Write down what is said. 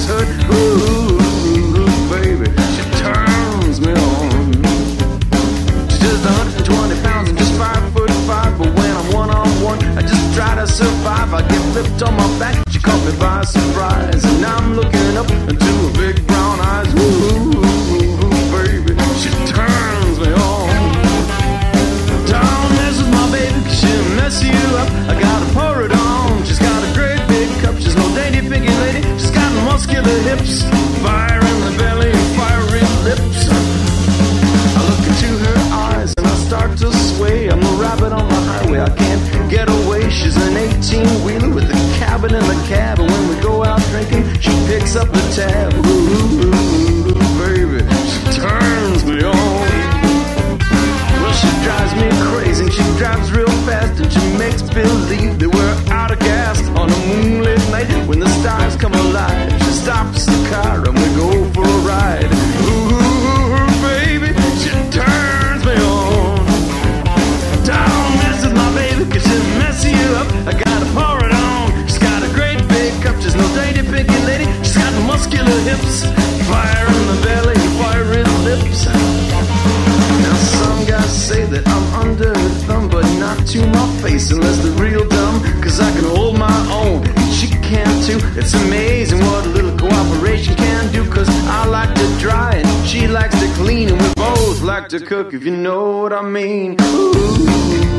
hurt. Ooh, baby, she turns me on. She's just 120 pounds and just 5'5", but when I'm one-on-one, I just try to survive. I get flipped on my back, she caught me by surprise, and I'm looking up into her big brown eyes. Ooh, baby, she turns me on. Don't mess with my baby, 'cause she'll mess you up. I gotta pour it on. She's got a great big cup, she's no dainty piggy lady. She's got muscular hips, fire in the belly and fiery lips. I look into her eyes and I start to sway. I'm a rabbit on the highway, I can't get away. She's an 18-wheeler with a cabin in the cab, and when we go out drinking, she picks up the tab. Ooh, baby, she turns me on. Well, she drives me crazy, and she drives real fast, and she makes believe that we're out of gas on a moonlit night when the stars come alive. She stops the car and we go for a ride. Ooh, baby, she turns me on. Don't mess with my baby, 'cause she'll mess you up. I gotta pour it on. She's got a great big cup, she's no dainty picky lady. She's got muscular hips, fire in the belly, fiery lips. Now some guys say that I'm under her thumb, but not to my face unless they're real dumb, 'cause I can hold my own, and she can too. It's amazing what a little cooperation can do, 'cause I like to dry and she likes to clean, and we both like to cook, if you know what I mean. Ooh.